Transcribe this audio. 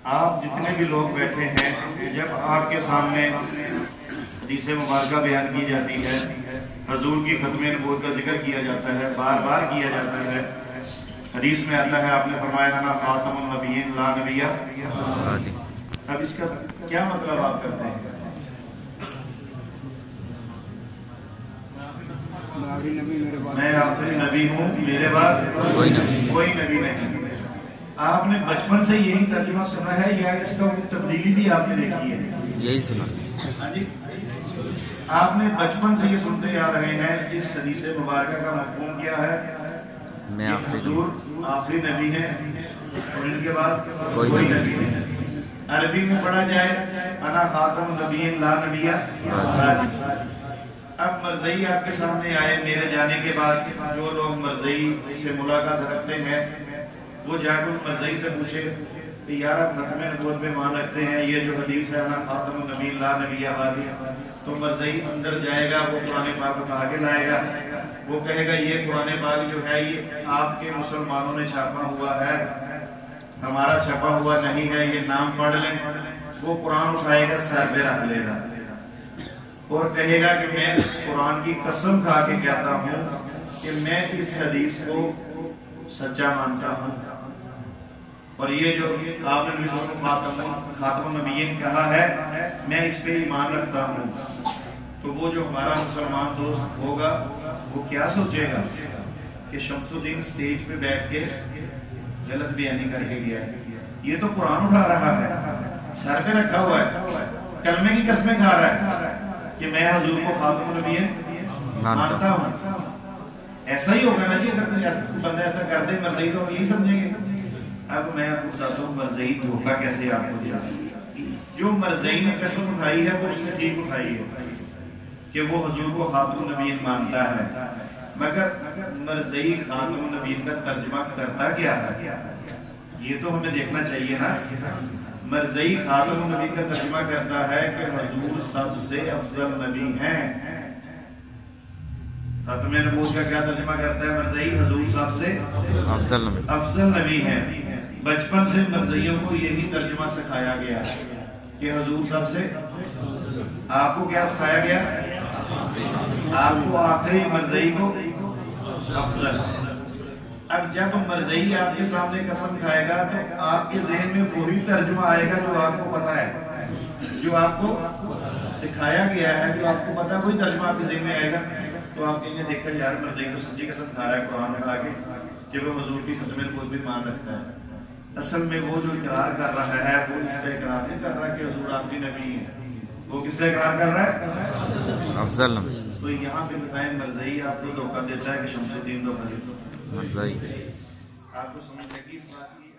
آپ جتنے بھی لوگ بیٹھے ہیں، جب آپ کے سامنے حدیث مبارکہ بیان کی جاتی ہے، حضور کی ختم نبوت کا ذکر کیا جاتا ہے، بار بار کیا جاتا ہے، حدیث میں آتا ہے، آپ نے فرمایا انا خاتم النبیین لا نبی۔ اب اس کا کیا مطلب آپ کرتے ہیں؟ میں آخری نبی ہوں، میرے بعد کوئی نبی نہیں۔ آپ نے بچپن سے یہی ترجمہ سنا ہے یا اس کا تبدیلی بھی آپ نے دیکھی ہے؟ یہی سنا۔ ہاں جی، آپ نے بچپن سے یہ سنتے آ رہے ہیں۔ اس حدیث مبارکہ کا مفہوم کیا ہے؟ میں حضور آخری نبی ہیں اور ان کے بعد کوئی نبی نہیں۔ عربی میں پڑھا جائے انا خاتم النبیین لا نبی۔ اب مرزئی آپ کے سامنے آئے، میرے جانے کے بعد جو لوگ مرزئی سے ملاقات رکھتے ہیں وہ جا کر مرزئی سے پوچھے کہ یار آپ ختم نبوت پہ مان رکھتے ہیں، یہ جو حدیث ہے انا خاتم النبیین لا نبی بعدی، تو مرزئی اندر جائے گا، وہ قرآن پاک اٹھا کے لائے گا، وہ کہے گا یہ قرآن پاک جو ہے یہ آپ کے مسلمانوں نے چھاپا ہوا ہے، ہمارا چھپا ہوا نہیں ہے، یہ نام پڑھ لیں۔ وہ قرآن اٹھائے گا، سر پہ رکھ لے گا اور کہے گا کہ میں قرآن کی قسم کھا کے کہتا ہوں کہ میں اس حدیث کو سچا مانتا ہوں، اور یہ جو آپ نے خاتم النبیین کہا ہے میں اس پہ ایمان رکھتا ہوں۔ تو وہ جو ہمارا مسلمان دوست ہوگا وہ کیا سوچے گا کہ شمس الدین سٹیج پہ بیٹھ کے غلط بیانی کر کے گیا ہے، یہ تو قرآن اٹھا رہا ہے، سر پہ رکھا ہوا ہے، کلمے کی قسمیں کھا رہا ہے کہ میں حضور کو خاتم النبیین مانتا ہوں۔ ایسا ہی ہوگا نا جی، اگر کوئی بندہ ایسا کر دے مرزئی تو ہم یہی سمجھیں گے۔ اب میں آپ کو بتاتا ہوں مرزئی دھوکہ کیسے آپ کو دیا۔ جو مرزئی نے قسم اٹھائی ہے وہ اس نے ٹھیک اٹھائی ہے کہ وہ حضور کو خاتم النبیین مانتا ہے، مگر مرزئی خاتم النبیین کا ترجمہ کرتا کیا ہے یہ تو ہمیں دیکھنا چاہیے نا۔ مرزئی خاتم النبی کا ترجمہ کرتا ہے کہ حضور سب سے افضل نبی ہیں۔ ختم نبوت کا کیا ترجمہ کرتا ہے مرزئی؟ حضور سب سے افضل نبی ہیں۔ بچپن سے مرزئیوں کو یہی ترجمہ سکھایا گیا کہ حضور سب سے، آپ کو کیا سکھایا گیا؟ آپ کو آخری، مرزئی کو افضل۔ اب جب مرزئی آپ کے سامنے قسم کھائے گا تو آپ کے ذہن میں وہی ترجمہ آئے گا جو آپ کو پتا ہے، جو آپ کو سکھایا گیا ہے، جو آپ کو پتا ہے وہی ترجمہ آپ کے ذہن میں آئے گا۔ تو آپ کہیں گے دیکھا یار مرزئی تو سچی قسم کھا رہا ہے قرآن اٹھا کے کہ وہ حضور کی ختم نبوت بھی مان رکھتا ہے۔ اصل میں وہ جو اقرار کر رہا ہے وہ اس کا اقرار نہیں کر رہا کہ حضور آخری نبی ہے، وہ کس کا اقرار کر رہا ہے؟ افضل۔ تو یہاں پہ بتائیں مرزئی آپ کو دھوکہ دیتا ہے کہ شمس الدین تو خلیفہ۔ آپ کو سمجھ لگی اس بات کی؟